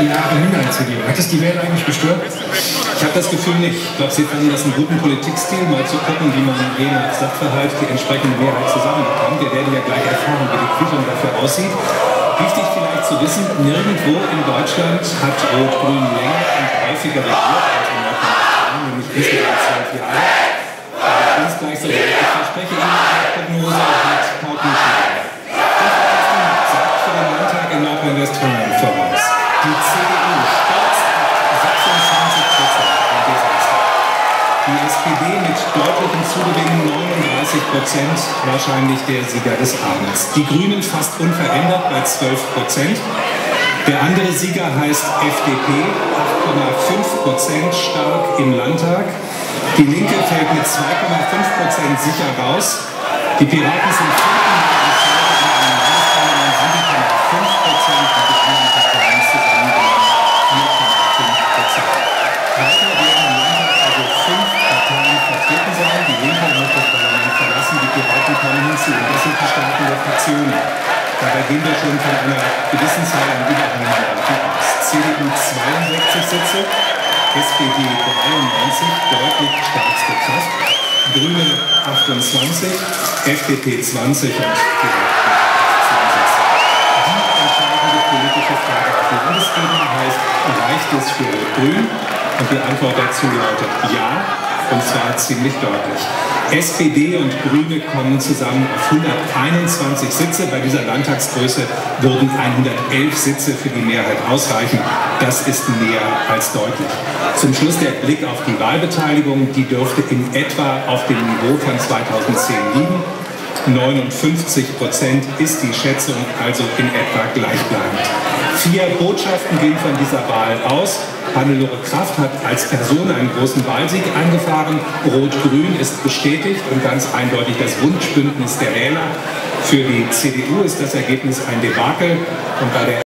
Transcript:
Jahre Minderheit zu geben. Hat es die Wähler eigentlich gestört? Ich habe das Gefühl nicht. Ich glaube, sie fanden das einen guten Politikstil, mal zu gucken, wie man je nach Sachverhalt die entsprechende Mehrheit zusammenbekommt. Wir werden ja gleich erfahren, wie die Quittung dafür aussieht. Wichtig vielleicht zu wissen, nirgendwo in Deutschland hat Rot-Grün länger und häufiger regiert als in Nordrhein-Westfalen, nämlich insgesamt 12 Jahre. Aber ganz gleich so, ich verspreche Ihnen, eine Prognose hat Tautenschläger. Sagt für den Landtag in Nordrhein-Westfalen voraus. Die CDU stürzt ab 26% am Dienstag. Die SPD mit deutlichem Zugewinn 39%, wahrscheinlich der Sieger des Abends. Die Grünen fast unverändert bei 12%. Der andere Sieger heißt FDP, 8,5% stark im Landtag. Die Linke fällt mit 2,5% sicher raus. Die Piraten sind 4. Das sind die Staaten der Fraktionen. Dabei gehen wir schon von einer gewissen Zahl an Überhangmandaten aus. CDU 62 Sitze, SPD 93, deutlich stärkste Kraft, Grüne 28, FDP 20 und die entscheidende politische Frage auf Landesebene heißt, reicht es für Grün? Und die Antwort dazu lautet ja, und zwar ziemlich deutlich. SPD und Grüne kommen zusammen auf 121 Sitze. Bei dieser Landtagsgröße würden 111 Sitze für die Mehrheit ausreichen. Das ist mehr als deutlich. Zum Schluss der Blick auf die Wahlbeteiligung. Die dürfte in etwa auf dem Niveau von 2010 liegen. 59% ist die Schätzung, also in etwa gleichbleibend. 4 Botschaften gehen von dieser Wahl aus. Hannelore Kraft hat als Person einen großen Wahlsieg eingefahren. Rot-Grün ist bestätigt und ganz eindeutig das Wunschbündnis der Wähler. Für die CDU ist das Ergebnis ein Debakel. Und bei der